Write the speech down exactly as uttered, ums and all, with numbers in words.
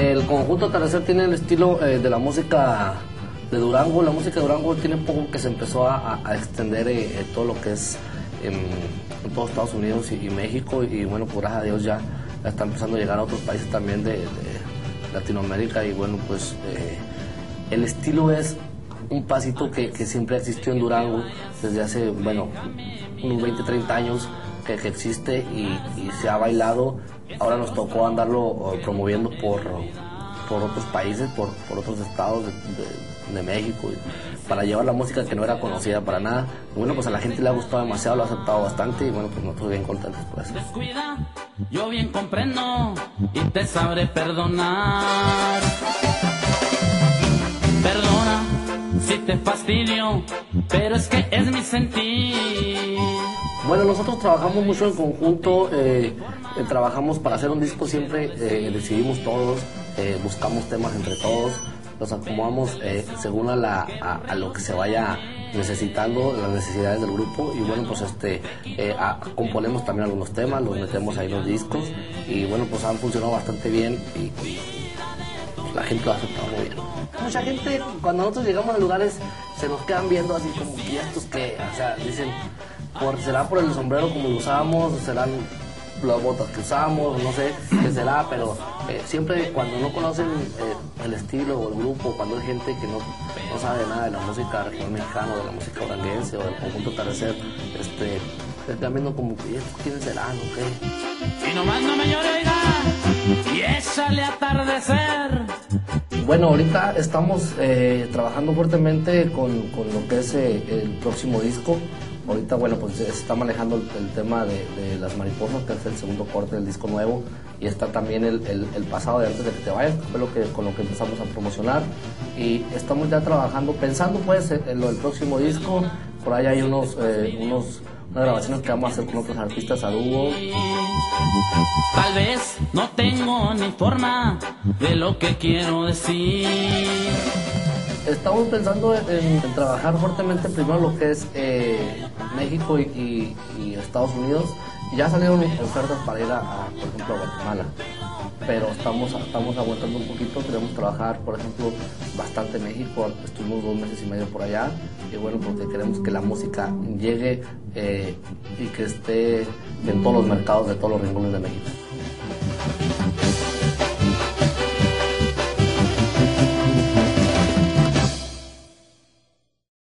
El conjunto Atardecer tiene el estilo eh, de la música de Durango. La música de Durango tiene poco que se empezó a, a extender eh, todo lo que es en, en todos Estados Unidos y, y México, y bueno, pues gracias a Dios ya, ya está empezando a llegar a otros países también de, de Latinoamérica. Y bueno, pues eh, el estilo es un pasito que, que siempre existió en Durango desde hace, bueno, unos veinte, treinta años que, que existe y, y se ha bailado. Ahora nos tocó andarlo promoviendo por, por otros países, por, por otros estados de, de, de México, para llevar la música que no era conocida para nada. Y bueno, pues a la gente le ha gustado demasiado, lo ha aceptado bastante, y bueno, pues nosotros bien contentos por eso. Descuida, yo bien comprendo y te sabré perdonar. Perdona si te fastidio, pero es que es mi sentir. Bueno, nosotros trabajamos mucho en conjunto, eh, eh, trabajamos para hacer un disco, siempre eh, decidimos todos, eh, buscamos temas entre todos, los acomodamos eh, según a, la, a, a lo que se vaya necesitando, las necesidades del grupo, y bueno, pues este eh, a, componemos también algunos temas, los metemos ahí en los discos, y bueno, pues han funcionado bastante bien, y, y pues, la gente lo ha aceptado muy bien. Mucha gente, cuando nosotros llegamos a lugares, se nos quedan viendo así como, ¿y estos qué? O sea, dicen, por, será por el sombrero como lo usamos, serán las botas que usamos, no sé qué será, pero eh, siempre cuando no conocen eh, el estilo o el grupo, cuando hay gente que no, no sabe nada de la música regional mexicana, de la música oranguense o del conjunto Atardecer, este, se están viendo como, ¿y estos quiénes serán o qué? Y nomás no me llore, oiga, y échale Atardecer. Bueno, ahorita estamos eh, trabajando fuertemente con, con lo que es eh, el próximo disco. Ahorita, bueno, pues se está manejando el, el tema de, de Las Mariposas, que es el segundo corte del disco nuevo, y está también el, el, el pasado de Antes de que te vayas, que fue lo que, con lo que empezamos a promocionar, y estamos ya trabajando, pensando pues en, en lo del próximo disco. Por ahí hay unos, eh, unos, unas grabaciones que vamos a hacer con otros artistas a dúo. Tal vez no tengo ni forma de lo que quiero decir. Estamos pensando en, en trabajar fuertemente primero lo que es eh, México y, y, y Estados Unidos. Ya salieron ofertas para ir a, a, por ejemplo, a Guatemala, pero estamos, estamos aguantando un poquito. Queremos trabajar, por ejemplo, bastante en México. Estuvimos dos meses y medio por allá, y bueno, porque queremos que la música llegue eh, y que esté en todos los mercados de todos los rincones de México.